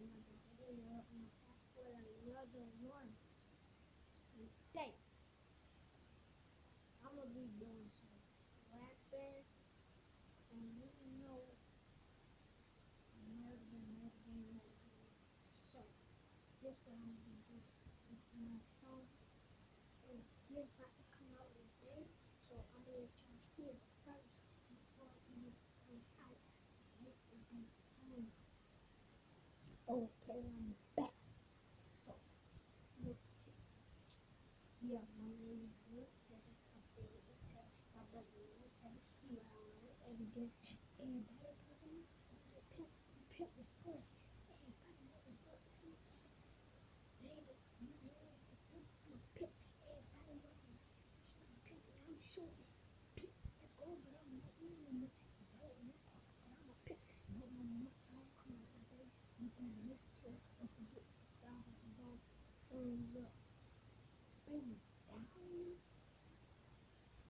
another video, and back with another one. Today, I'm gonna be doing some rapping, and you know, murder. So, this what I'm gonna do. This is my song, and this about to come out today. So I'm gonna let y'all hear it first before you come out. This is my song. Okay, I'm back. So, look at it. Yeah, my name is Lil Teddy. I stay with Lil Teddy. My brother Lil Teddy. He ride around every day. Everybody talking about the pimp. The pimp is first. Everybody know the book is Lil Teddy. Baby, you know the pimp. I'm a pimp. Everybody know the pimp. And I'm shorty. Pimp. Let's go, but I'm not even. It's all in the park, but I'm a pimp. No, my song come out today. You better listen to it. Don't forget to subscribe and thumbs up. Thanks.